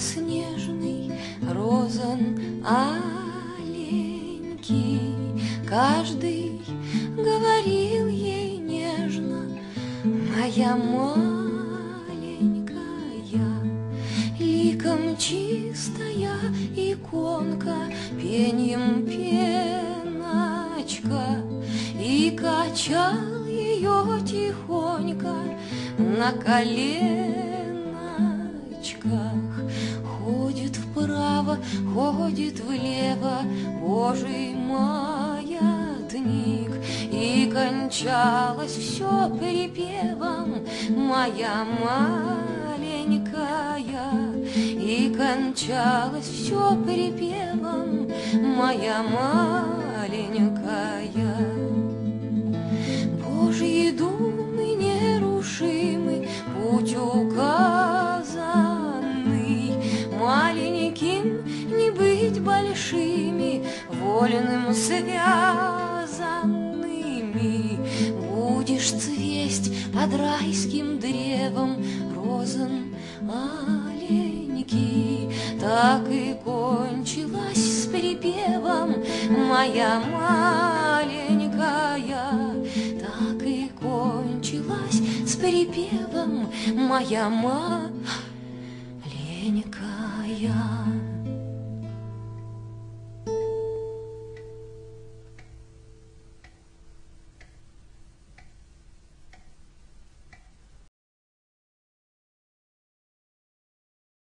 белоснежный розан аленький. Каждый говорил ей нежно: моя маленькая, ликом чистая иконка, пеньем пеночка. И качал ее тихонько на коленочках. Ходит вправо, ходит влево Божий маятник, и кончалось все припевом: моя маленькая. И кончалось все припевом: моя маленькая. Божьи думы нерушимы, путь указанный, маленьким не быть большими, вольным связанными. Будешь цвесть под райским древом розан аленький. Так и кончилась с припевом: моя маленькая. Так и кончилась с припевом: моя маленькая.